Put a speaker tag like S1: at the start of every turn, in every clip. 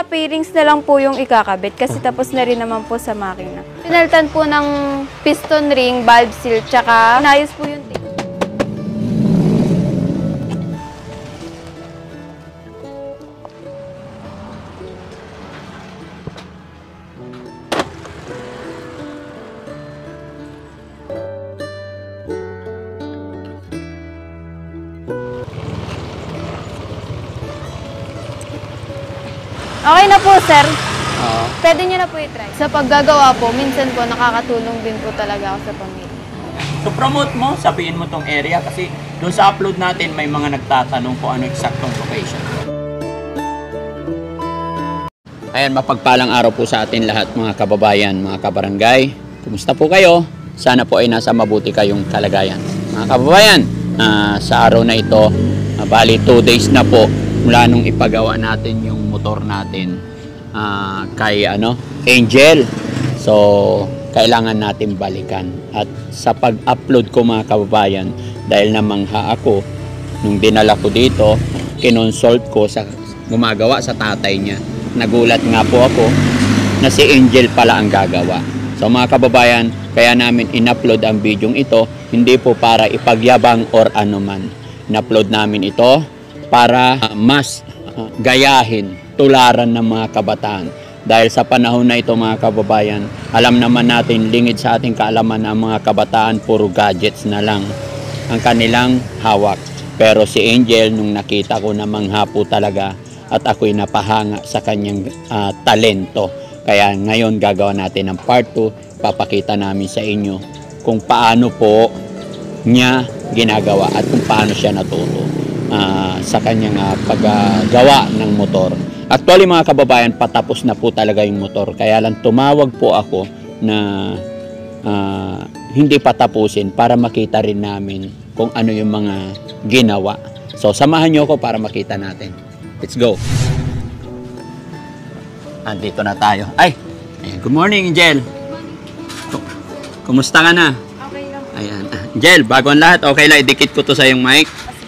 S1: mga pairings na lang po yung ikakabit kasi tapos na rin naman po sa makina. Pinalitan po ng piston ring, valve seal, tsaka inayos po yung tape. Okay na po, sir. Pwede nyo na po i-try. Sa paggagawa po, minsan po nakakatulong din po talaga ako sa pamilya.
S2: So promote mo, sabihin mo tong area kasi doon sa upload natin may mga nagtatanong kung ano eksaktong location. Ayan, mapagpalang araw po sa atin lahat mga kababayan, mga kabarangay. Kumusta po kayo? Sana po ay nasa mabuti kayong kalagayan. Mga kababayan, sa araw na ito, bali 2 days na po mula nung ipagawa natin yung motor natin kay Angel. So kailangan natin balikan. At sa pag-upload ko mga kababayan, dahil namangha ako nung dinala ko dito, kinonsult ko sa gumagawa sa tatay niya. Nagulat nga po ako na si Angel pala ang gagawa. So mga kababayan, kaya namin in-upload ang video ito, hindi po para ipagyabang or anuman. In-upload namin ito para mas gayahin, tularan ng mga kabataan. Dahil sa panahon na ito mga kababayan, alam naman natin, lingid sa ating kaalaman ang mga kabataan, puro gadgets na lang ang kanilang hawak. Pero si Angel, nung nakita ko na manghapo talaga at ako'y napahanga sa kanyang talento. Kaya ngayon gagawa natin ng part 2, papakita namin sa inyo kung paano po niya ginagawa at kung paano siya natuto sa kanyang paggawa ng motor. Actually mga kababayan, patapos na po talaga yung motor. Kaya lang tumawag po ako na hindi patapusin para makita rin namin kung ano yung mga ginawa. So samahan nyo ako para makita natin. Let's go! Andito na tayo. Ay! Ayan. Good morning, Angel! Kumusta ka na?
S1: Okay lang.
S2: Ayan. Angel, bago ang lahat, okay lang, idikit ko to sa yung mic.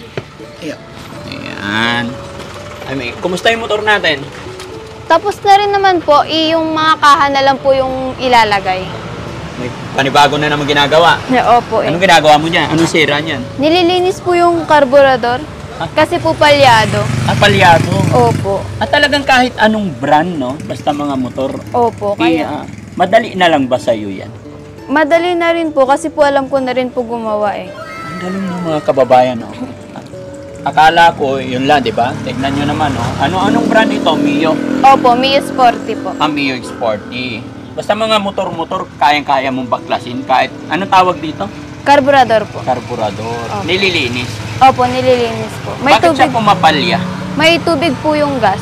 S2: Ayan. Ay, kumusta yung motor natin?
S1: Tapos na rin naman po, yung mga kaha na lang po yung ilalagay.
S2: May panibago na naman ginagawa.
S1: Opo eh.
S2: Anong ginagawa mo dyan? Anong sira niyan?
S1: Nililinis po yung karburador. Kasi po palyado.
S2: Palyado?
S1: Opo.
S2: At talagang kahit anong brand, no? Basta mga motor.
S1: Opo. Kaya
S2: madali na lang ba sa'yo yan?
S1: madali na rin po kasi po alam ko na rin po gumawa eh.
S2: Ang galing ng mga kababayan, no? Akala ko, yun lang, di ba? Tignan nyo naman, no? Anong brand ito? Mio?
S1: Opo, Mio Sporty po.
S2: Mio Sporty. Basta mga motor-motor, kayang-kaya mong baklasin kahit, anong tawag dito?
S1: Karburador po.
S2: Karburador.
S1: Opo.
S2: Nililinis.
S1: Opo, nililinis po. May
S2: Bakit
S1: tubig,
S2: siya pumapalya?
S1: may tubig po yung gas.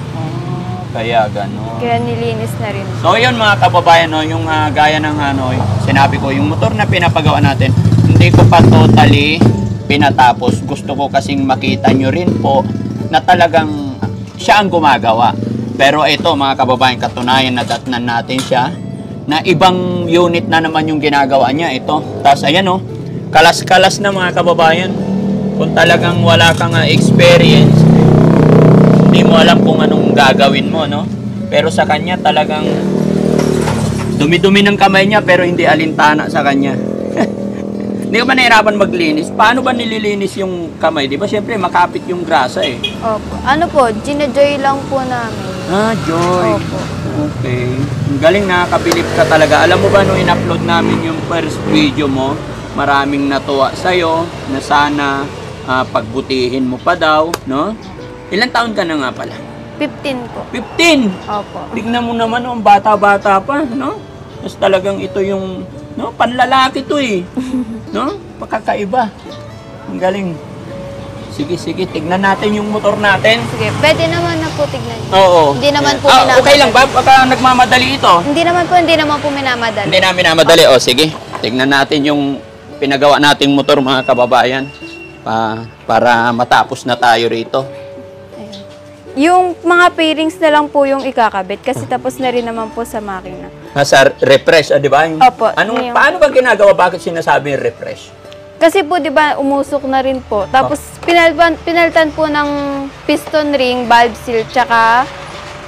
S2: Kaya gano'n.
S1: Kaya nilinis na rin.
S2: So yun mga kababayan, no, yung gaya ng sinabi ko, yung motor na pinapagawa natin, hindi ko pa totally pinatapos. Gusto ko kasing makita nyo rin po na talagang siya ang gumagawa. Pero ito mga kababayan, katunayan na datnan natin siya na ibang unit na naman yung ginagawa niya. Ito. Tapos ayan o, kalas-kalas na mga kababayan. Kung talagang wala kang experience, hindi mo alam kung anong gagawin mo, no? Pero sa kanya talagang dumi-dumi ng kamay niya pero hindi alintana sa kanya. Hindi ka ba nahirapan maglinis? Paano ba nililinis yung kamay? Di ba siyempre makapit yung grasa eh.
S1: Opo. Ano po, gina-joy lang po namin.
S2: Joy.
S1: Opo.
S2: Okay. Ang galing, nakakabilib ka talaga. Alam mo ba nung in-upload namin yung first video mo, maraming natuwa sa'yo na sana pagbutihin mo pa daw, no? Ilang taon ka na nga pala?
S1: 15 po.
S2: 15!
S1: Opo.
S2: Tignan mo naman, oh, bata-bata pa, no? Tapos talagang ito yung, no? Panlalaki to eh. No? Pakakaiba. Ang galing. Sige, sige. Tignan natin yung motor natin.
S1: Sige, pwede naman na po tignan niyo.
S2: Oo.
S1: Hindi naman po
S2: okay lang ba? Baka nagmamadali ito.
S1: Hindi naman po minamadali.
S2: Hindi namin namadali. O, sige. Tignan natin yung pinagawa nating motor, mga kababayan. Para matapos na tayo rito.
S1: Yung mga pairings na lang po yung ikakabit kasi tapos na rin naman po sa makina.
S2: Nasa refresh, di ba?
S1: Opo.
S2: Paano ba ginagawa? Bakit sinasabi refresh?
S1: Kasi po, di ba, umusok na rin po. Tapos, pinalitan po ng piston ring, valve seal, tsaka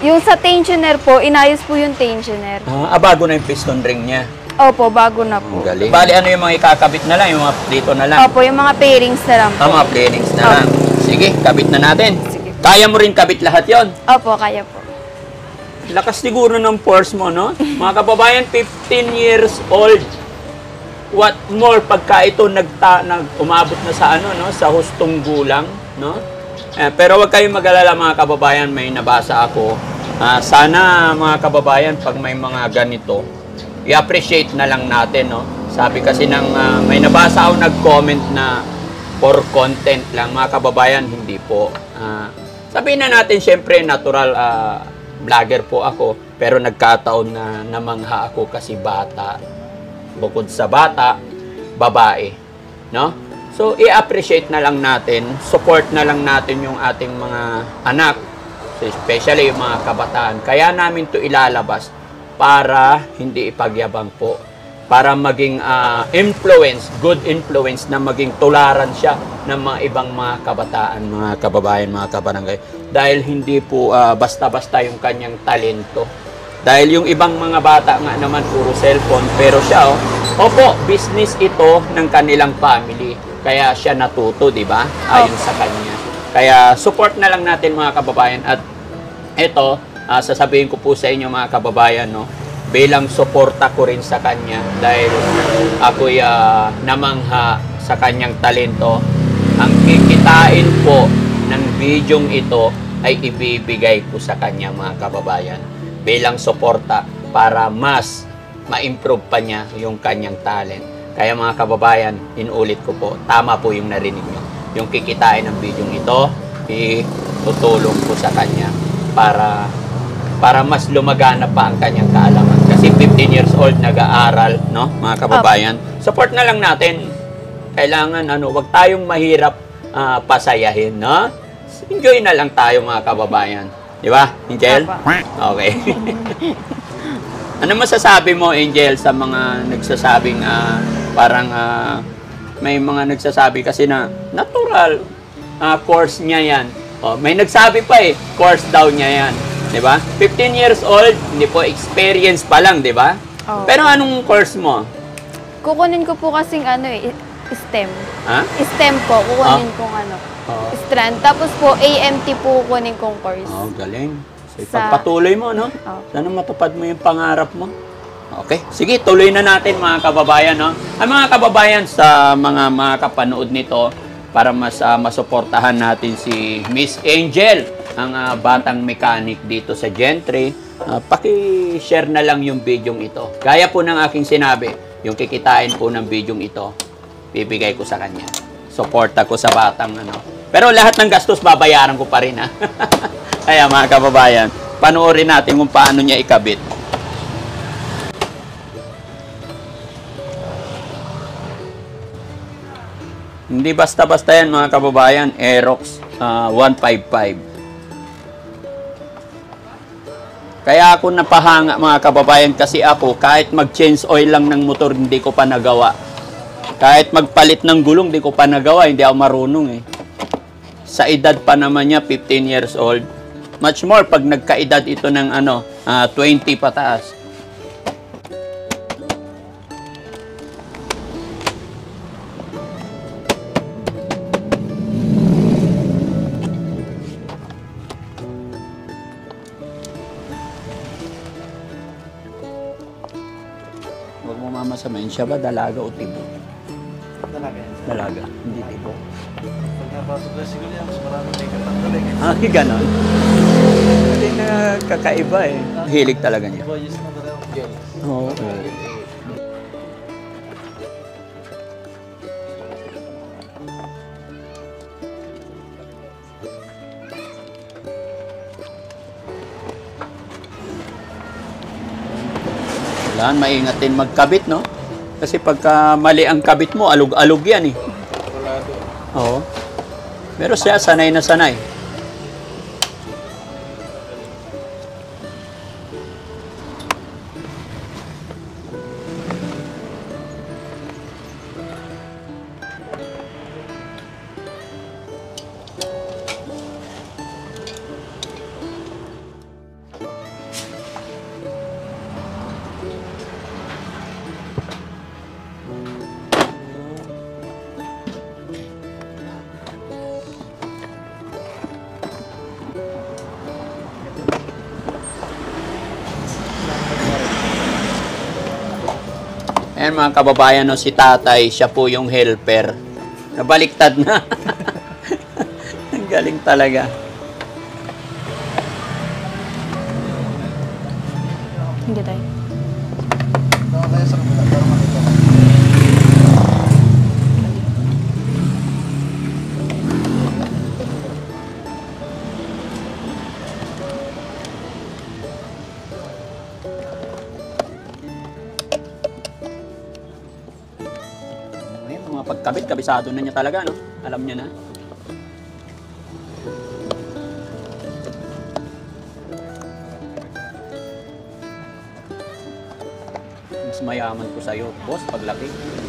S1: Yung sa tensioner po, inayos po yung tensioner.
S2: Bago na yung piston ring niya.
S1: Opo, bago na po.
S2: Galing. Bali, ano yung mga ikakabit na lang? Yung mga dito na lang?
S1: Opo, yung mga pairings na lang po.
S2: Mga pairings na lang. Sige, kabit na natin.
S1: Sige.
S2: Kaya mo rin kabit lahat yon.
S1: Opo, kaya po.
S2: Lakas siguro ng force mo, no? Mga kababayan, 15 years old. What more pagka ito umabot na sa sa hustong gulang, no? Pero wag kayong mag-alala mga kababayan, may nabasa ako. Sana mga kababayan, pag may mga ganito, i-appreciate na lang natin, no? Sabi kasi may nabasa ako nag-comment na for content lang, mga kababayan, hindi po. Sabihin na natin, syempre, natural vlogger po ako, pero nagkataon na namangha ako kasi bata. Bukod sa bata, babae, no? So, i-appreciate na lang natin, support na lang natin yung ating mga anak, especially yung mga kabataan. Kaya namin to ilalabas para hindi ipagyabang po, para maging good influence na maging tularan siya ng mga ibang mga kabataan, mga kababayan, mga kabarangay. Dahil hindi po basta-basta yung kanyang talento. Dahil yung ibang mga bata nga naman puro cellphone, pero siya, opo, business ito ng kanilang family. Kaya siya natuto, di ba? Ayon sa kanya. Kaya support na lang natin mga kababayan. At ito, sasabihin ko po sa inyo mga kababayan, no, bilang suporta ko rin sa kanya dahil ako'y namangha sa kanyang talento. Ang kikitain po ng videong ito ay ibibigay ko sa kanya mga kababayan bilang suporta para mas ma-improve pa niya yung kanyang talent. Kaya mga kababayan, inulit ko po, tama po yung narinig nyo. Yung kikitain ng video ito, itutulong po sa kanya para mas lumagana pa ang kanyang kaalaman. Kasi 15 years old, nag-aaral, no, mga kababayan. Support na lang natin. Kailangan, wag tayong mahirap pasayahin, no? Enjoy na lang tayo, mga kababayan. Di ba, Angel? Okay. Ano masasabi mo, Angel, sa mga nagsasabing may mga nagsasabi kasi na natural course niya yan. May nagsabi pa course daw niya yan. Di ba? 15 years old, hindi po experience pa lang, di ba? Pero anong course mo?
S1: Kukunin ko po kasing STEM. STEM po, kukunin kong strand. Tapos po, AMT po kukunin kong course.
S2: Galing. So, ipagpatuloy mo, no? Sana matupad mo yung pangarap mo. Okay. Sige, tuloy na natin mga kababayan, no? Ang mga kababayan sa mga kapanood nito, para mas masuportahan natin si Miss Angel, ang batang mechanic dito sa Gentry. Paki-share na lang yung bidyong ito. Gaya po ng aking sinabi, yung kikitain po ng bidyong ito, bibigay ko sa kanya. Suporta ko sa batang Pero lahat ng gastos babayaran ko pa rin, ha. Kaya mga kababayan, panoorin natin kung paano niya ikabit. Hindi basta-basta yan mga kababayan, Aerox 155. Kaya ako napahanga mga kababayan kasi ako kahit mag-change oil lang ng motor hindi ko pa nagawa. Kahit magpalit ng gulong hindi ko pa nagawa, hindi ako marunong Sa edad pa naman niya, 15 years old. Much more pag nagkaedad ito ng 20 pataas. Huwag mo mamasamain. Siya ba dalaga o tibo?
S3: Dalaga yan.
S2: Dalaga, hindi tibo.
S3: Pag napasok na siguro yan, mas maraming may katang
S2: Ganon. Hindi na kakaiba Hilig talaga niya.
S3: Boys na dalawang gel.
S2: Oo. Kailangan maingat din magkabit, no? Kasi pagka mali ang kabit mo, alog-alog yan Oo. Pero siya, sanay na sanay. Ayan mga kababayan, no, si tatay, siya po yung helper. Nabaliktad na. Ang galing talaga.
S1: Hindi tayo.
S3: Baka kaya sa kapila para makita.
S2: Ayan, mga pagkabit, kabisado na niya talaga, no? Alam niya na. Mas mayaman ko sa'yo, boss, paglaki.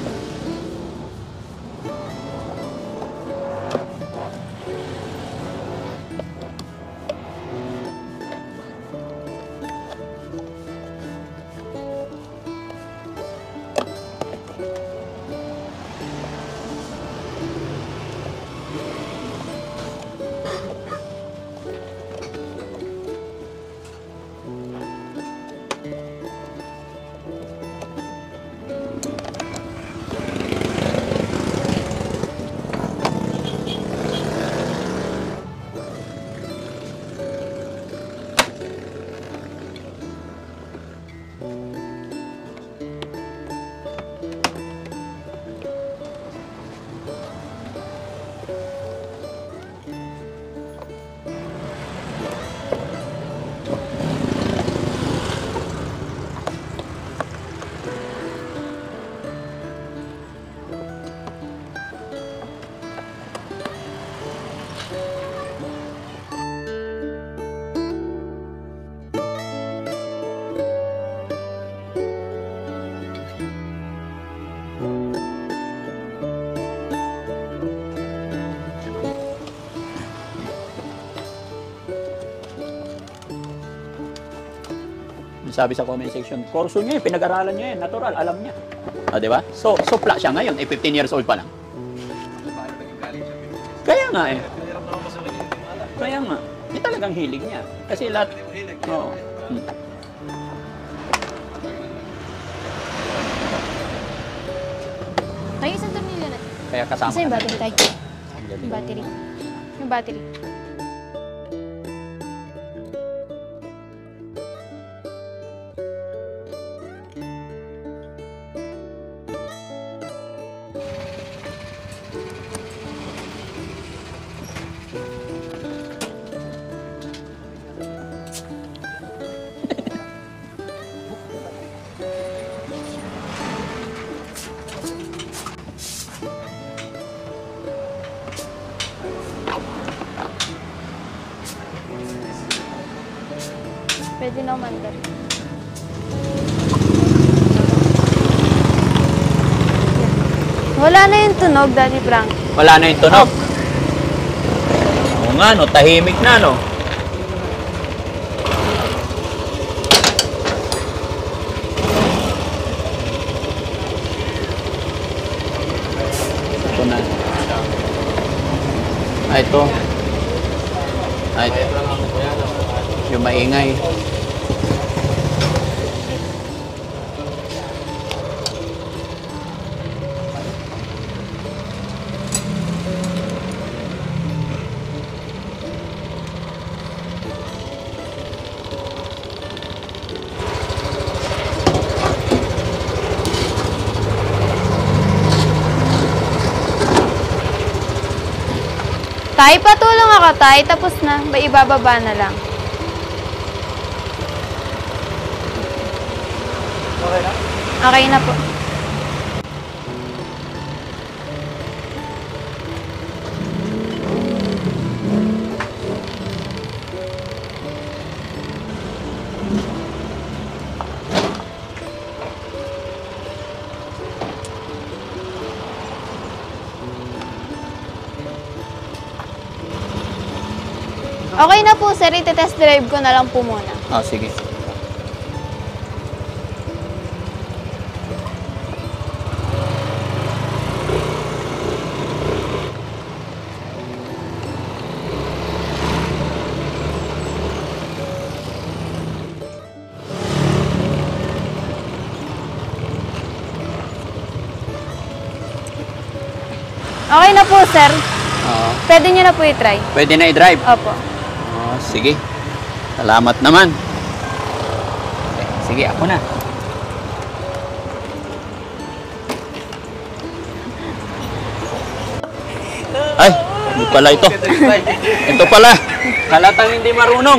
S2: Sabi sa comment section, kurso niya yun, pinag-aralan niya yun, natural, alam niya. O, di ba? So, supla siya ngayon, 15 years old pa lang. Kaya nga eh.
S3: Pinahirap naman kasi ulit yung timala.
S2: Kaya nga. Hindi talagang hilig niya. Kasi lahat,
S3: Hindi mo hilig.
S2: oo.
S1: Tayo isang tornilyo na.
S2: Kaya kasama
S1: Isa yung
S2: ka
S1: battery
S2: na.
S1: tayo.
S2: Ang galing.
S1: Yung battery. Yung battery. Pwede na umandar. Wala na yung tunog, Daddy Frank.
S2: Wala na yung tunog. Oo nga, no? Tahimik na, no? Ito na. Ito. Ito. Yung maingay.
S1: Tay, patulong ako, Tay. Tapos na. Ibababa na lang.
S3: Okay na?
S1: Okay na po. Okay na po, sir. Ite-test drive ko na lang po muna.
S2: Ah, sige.
S1: Okay na po, sir.
S2: Oo.
S1: Pwede niyo na po i-try.
S2: Pwede na i-drive?
S1: Opo.
S2: Oh, sige. Salamat naman. Okay, sige, ako na. Ay, hindi pala ito. Ito pala. Halatang hindi marunong.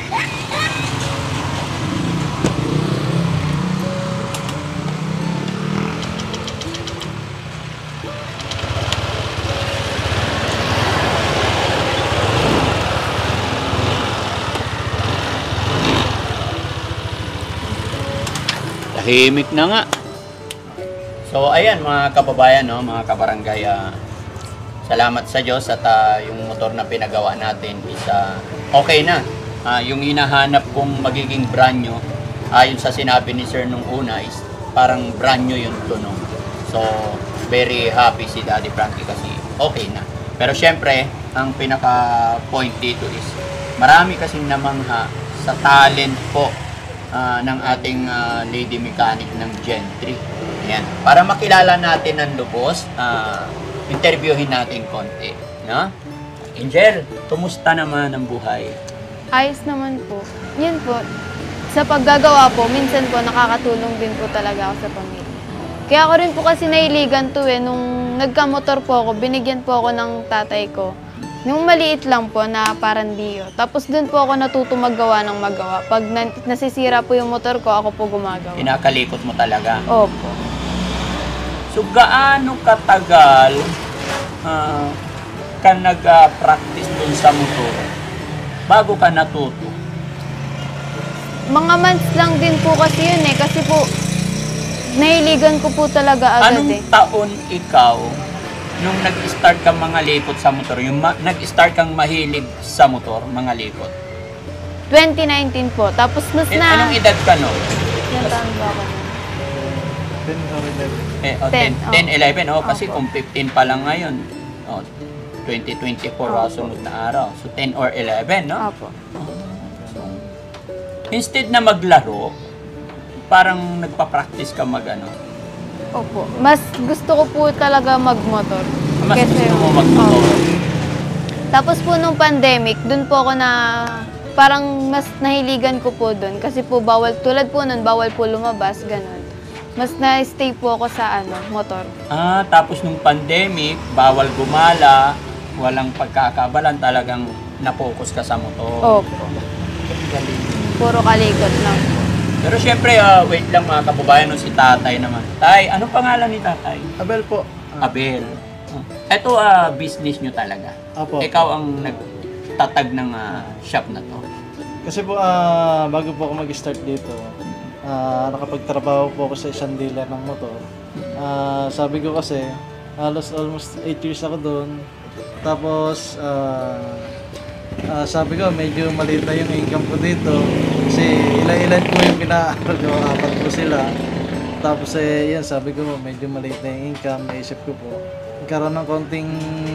S2: Tahimik na nga. So, ayan mga kababayan, no, mga kabarangay, salamat sa Diyos at yung motor na pinagawa natin is okay na. Yung hinahanap kong magiging brand new, ayon sa sinabi ni Sir nung una, is parang brand new yung tunog. So, very happy si Daddy Frankie kasi okay na. Pero syempre, ang pinaka-point dito is marami kasing namangha sa talent po ng ating lady mechanic ng Gen 3. Ayan. Para makilala natin ang lubos, interviewin natin konti. No? Angel, kumusta naman ang buhay?
S1: Ayos naman po. Yun po. Sa paggagawa po, minsan po nakakatulong din po talaga ako sa pamilya. Kaya ako rin po kasi nailigan to Nung nagkamotor po ako, binigyan po ako ng tatay ko. Nung maliit lang po na parang diyo. Tapos dun po ako natuto maggawa ng magawa. Pag nasisira po yung motor ko, ako po gumagawa.
S2: Pinakalikot mo talaga.
S1: Opo.
S2: So, gaano katagal ka nag-practice dun sa motor bago ka natuto?
S1: Mga months lang din po kasi yun Kasi po, nahiligan ko po talaga agad
S2: Anong taon ikaw nung nag-start kang mga likot sa motor? Yung nag-start kang mahilig sa motor, mga likot?
S1: 2019 po. Tapos mas na...
S2: Anong edad ka no?
S1: Ilang taon ba ako?
S2: 10, 11. Oh, kasi
S1: Opo.
S2: kung 15 pa lang ngayon, 2024 sunod na araw. So 10 or 11, no?
S1: Opo.
S2: So, instead na maglaro, parang nagpa-practice ka
S1: Opo. Mas gusto ko po talaga magmotor.
S2: Mas
S1: Kesa
S2: gusto mo
S1: yung-
S2: magmotor.
S1: Opo. Tapos po nung pandemic, dun po ako na parang mas nahiligan ko po dun. Kasi po bawal, tulad po nun, bawal po lumabas, ganun. Mas na-stay po ako sa motor.
S2: Tapos nung pandemic, bawal gumala, walang pagkakabalan, talagang na-focus ka sa motor.
S1: Opo. Puro kalikot lang po.
S2: Pero syempre, wait lang mga kababayan, no, si tatay naman. Tay, anong pangalan ni tatay?
S3: Abel po.
S2: Abel. Ito, business nyo talaga.
S3: Apo.
S2: Ikaw ang nagtatag ng shop na to.
S3: Kasi po, bago po ako mag-start dito, nakapagtrabaho po ako sa isang dealer ng motor. Sabi ko kasi, almost 8 years ako doon. Tapos, sabi ko, medyo maliit na yung income ko dito. Kasi ilan-ilan po yung pinaaral ko, 4 po sila. Tapos, yan, sabi ko, medyo maliit na yung income. Naisip ko po, karoon ng konting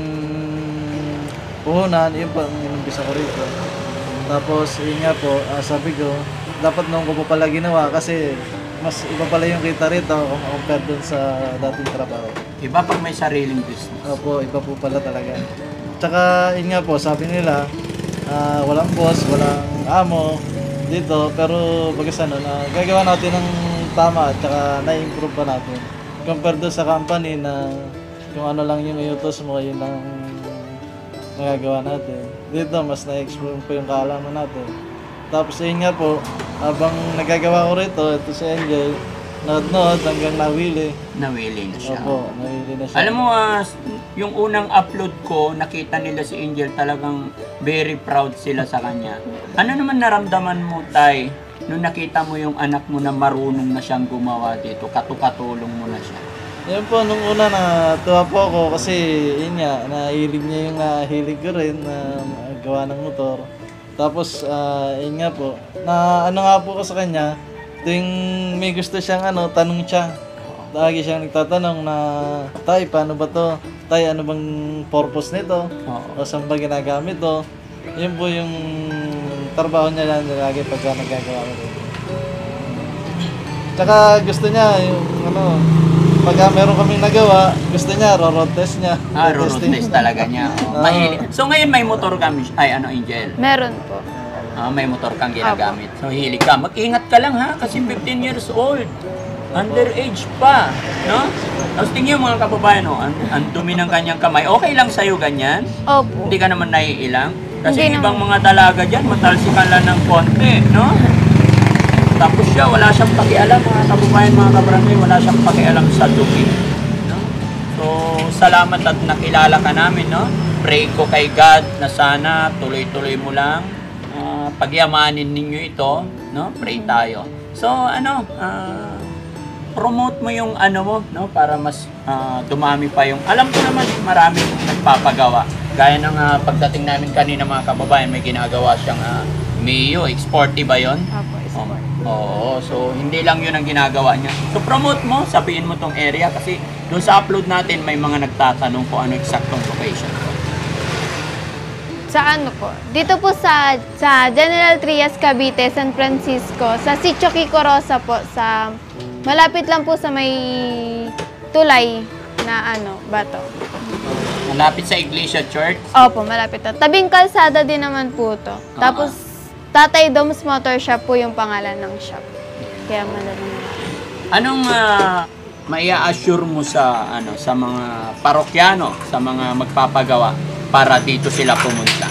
S3: puhunan, yun po ang inumpisa ko rito. Tapos, yun nga po, sabi ko, dapat nung ko pa pala ginawa kasi mas iba pala yung kita rito kung compare dun sa dating trabaho.
S2: Iba pag may sariling business.
S3: Opo, iba po pala talaga. Tsaka, yun nga po, sabi nila, walang boss, walang amo dito, pero bagas gagawa natin ng tama at tsaka na-improve pa natin. Compare doon sa company na kung ano lang yung iutos mo, yun lang magagawa natin. Dito, mas na-explore po yung kaalaman natin. Tapos yun nga po, habang nagagawa ko rito, ito si Angel, nood-nood hanggang nawili.
S2: Nawili na siya.
S3: Opo, nawili na siya.
S2: Alam mo, yung unang upload ko, nakita nila si Angel, talagang very proud sila sa kanya. Ano naman naramdaman mo, Tay, nung nakita mo yung anak mo na marunong na siyang gumawa dito, katukatulong mo na siya?
S3: Yun po, nung una natuwa po ako kasi yun nga, nahilig niya yung hilig ko rin na gawa ng motor. Tapos, yun nga po, na ano nga po ko sa kanya, tuwing may gusto siyang tanong siya. Lagi siyang nagtatanong na, Tay, paano ba to? Tay, ano bang purpose nito?
S2: Oo.
S3: O saan ba ginagamit to? Yun po yung trabaho niya lang lagi pagka nagagawa ko dito. Tsaka gusto niya yung pag meron kaming nagawa, gusto niya, road test niya.
S2: Road test talaga niya. Oh, mahilig. So ngayon may motor kami, Angel?
S1: Meron po.
S2: May motor kang ginagamit. So hilig ka. Mag-ingat ka lang ha, kasi 15 years old. Underage pa, no? Tapos tingin mga kababayan, no? Ang dumi ng kanyang kamay. Okay lang sa'yo ganyan?
S1: Opo.
S2: Hindi ka naman naiilang? Kasi
S1: Hindi
S2: ibang mga dalaga dyan, matalsikan lang ng konti, no? Tapos siya, wala siyang pakialam, mga kababayan, mga kabarangay, wala siyang pakialam sa dumi. No? So, salamat at nakilala ka namin, no? Pray ko kay God na sana tuloy-tuloy mo lang. Pagyamanin ninyo ito, no? Pray tayo. So, promote mo yung mo, no? Para mas dumami pa yung... Alam ko naman, maraming nagpapagawa. Gaya ng pagdating namin kanina, mga kababayan, may ginagawa siyang Mio, X40 ba yun?
S1: Opo, sport.
S2: Oo, so hindi lang yun ang ginagawa niya. So promote mo, sabihin mo tong area kasi doon sa upload natin may mga nagtatanong kung ano eksaktong location ko.
S1: Sa ano po? Dito po sa General Trias, Cavite, San Francisco, sa Sitio Kiko Rosa po, malapit lang po sa may tulay na bato.
S2: Malapit sa Iglesia Church.
S1: Opo, malapit na. Tabing kalsada din naman po to. Tapos, Tatay Dom's Motor Shop po yung pangalan ng shop. Kaya madali na.
S2: Anong maia-assure mo sa sa mga parokyano, sa mga magpapagawa para dito sila pumunta?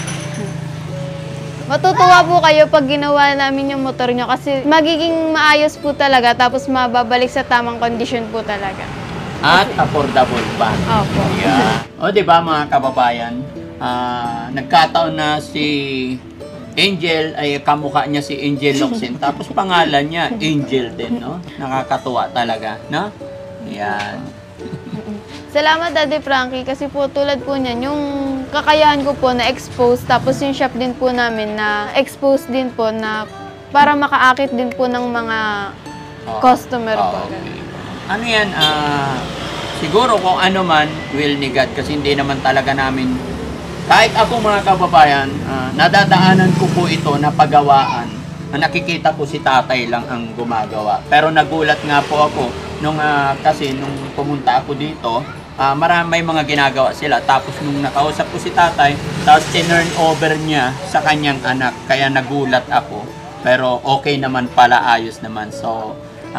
S1: Matutuwa po kayo pag ginawa namin yung motor nyo kasi magiging maayos po talaga tapos mababalik sa tamang kondisyon po talaga.
S2: At affordable pa.
S1: Opo.
S2: Yeah. O, di ba mga kababayan, nagkataon na si Angel, ay kamukha niya si Angel Locsin. Tapos pangalan niya, Angel din, no? Nakakatuwa talaga, no? Yan.
S1: Salamat Daddy Frankie kasi po tulad po niyan, yung kakayahan ko po na expose tapos yung shop din po namin na expose din po na para makaakit din po ng mga customer po.
S2: Okay. Ano yan, siguro kung ano man, will ni God kasi hindi naman talaga namin, kahit ako mga kababayan, nadadaanan ko po ito na paggawaan. Nakikita ko si tatay lang ang gumagawa. Pero nagulat nga po ako kasi nung pumunta ako dito, may mga ginagawa sila. Tapos nung nakausap ko si tatay, tapos tinurn over niya sa kanyang anak. Kaya nagulat ako. Pero okay naman pala, ayos naman. So,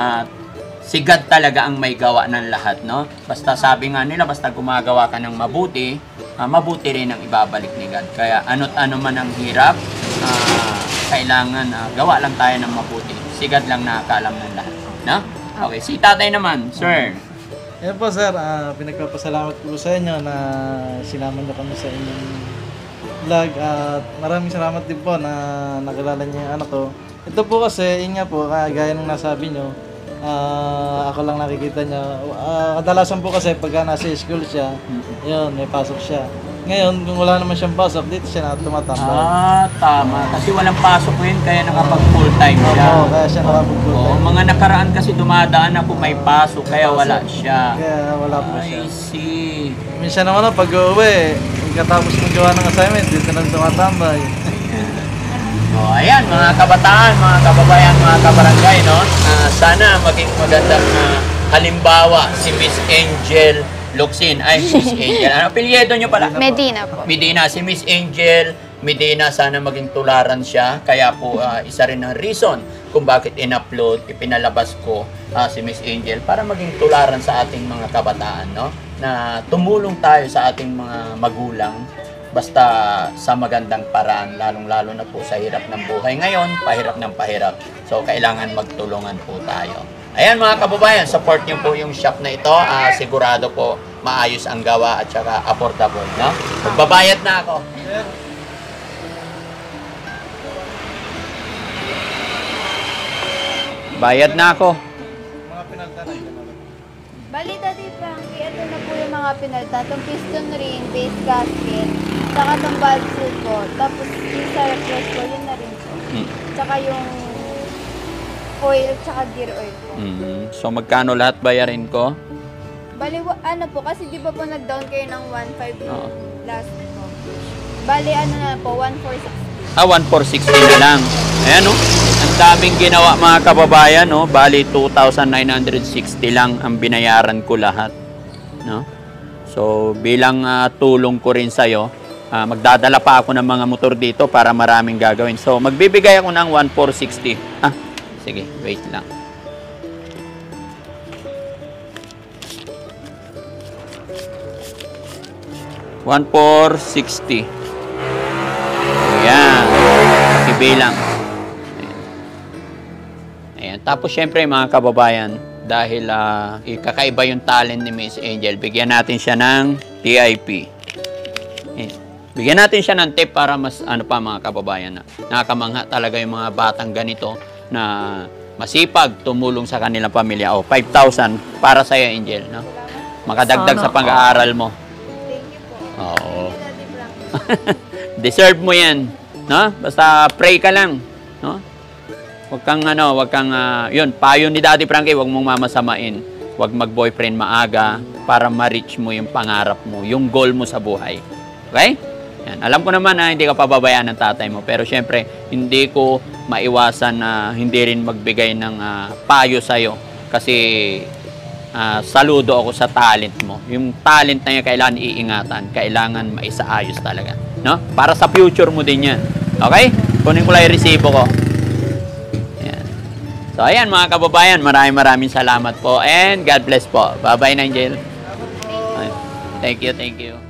S2: si God talaga ang may gawa ng lahat, no? Basta sabi nga nila, basta gumagawa ka ng mabuti, mabuti rin ang ibabalik ni God. Kaya ano't ano man ang hirap, kailangan gawa lang tayo ng mabuti. Si God lang nakakaalam ng lahat, no? Okay, si tatay naman, sir.
S3: Yan po sir, pinagpapasalamat po sa inyo na sinama niyo kami sa inyong vlog at maraming salamat din po na nakilala niyo yung anak ko. Ito po kasi, yun nga po, gaya ng nasabi niyo, ako lang nakikita niya. Kadalasan po kasi pagka nasa school siya, yun, may pasok siya. Ngayon, kung wala naman siyang pasok, dito siya tumatambay.
S2: Tama. Kasi walang pasok ngayon, kaya nakapag full time siya.
S3: Oo, kaya siya nakapag full time.
S2: Mga nakaraan kasi dumadaan ako may pasok, kaya wala siya.
S3: Kaya wala po siya.
S2: I see.
S3: Minsan naman pag uwi, pagkatapos magawa ng assignment, dito na tumatambay.
S2: Ayan, mga kabataan, mga kababayan, mga kabarangay, no? Sana maging magandang halimbawa si Miss Angel Locsin. Ay, Miss Angel. Ano apelyido nyo pala?
S1: Medina po.
S2: Medina. Si Miss Angel Medina, sana maging tularan siya. Kaya po, isa rin ang reason kung bakit in-upload, ipinalabas ko si Miss Angel para maging tularan sa ating mga kabataan, no? Na tumulong tayo sa ating mga magulang basta sa magandang paraan, lalong-lalo na po sa hirap ng buhay ngayon, pahirap ng pahirap. So, kailangan magtulungan po tayo. Ayan mga kababayan, support niyo po yung shop na ito. Sigurado po maayos ang gawa at saka affordable, no? Magbabayad na ako. Bayad na ako.
S3: Mga pinalta na yun.
S1: Bali Daddy Frankie, ito na po yung mga pinalta. Itong piston ring, base gasket, saka itong valve seal po. Tapos yung sa refresh po, yun na rin po. Tsaka yung oil, tsaka gear oil po.
S2: So magkano lahat bayarin ko?
S1: Bali, ano po, kasi di ba po nag-down kayo ng 1.5 yung
S2: Oo.
S1: last po. Bali, ano na po, 1.460.
S2: 1,460 na lang. Ayan, no? Ang daming ginawa mga kababayan, no? Bali 2,960 lang ang binayaran ko lahat, no? So bilang tulong ko rin sa'yo, magdadala pa ako ng mga motor dito para maraming gagawin. So magbibigay ako ng 1,460. Sige, wait lang. $1,460. Ayan. Kibilang. Ayan. Tapos syempre mga kababayan, dahil kakaiba yung talent ni Miss Angel, bigyan natin siya ng TIP. Ayan. Bigyan natin siya ng tip para mas mga kababayan na nakakamangha talaga yung mga batang ganito na masipag tumulong sa kanilang pamilya. 5,000 para sa iyo, Angel, no? Makadagdag sa pag-aaral mo. Oo. Deserve mo 'yan, no? Basta pray ka lang, no? Wag kang yun, payo ni Daddy Frankie, wag mong mamasamain. Wag mag-boyfriend maaga para ma-reach mo yung pangarap mo, yung goal mo sa buhay. Okay? Yan. Alam ko naman na hindi ka pababayaan ng tatay mo, pero syempre, hindi ko maiwasan na hindi rin magbigay ng payo sa'yo kasi saludo ako sa talent mo. Yung talent na yan kailangan iingatan, kailangan maisaayos talaga, no? Para sa future mo din yan. Okay? Kunin ko lang yung resibo ko. Ayan. So ayan mga kababayan, maraming salamat po and God bless po. Bye-bye, Angel. Thank you.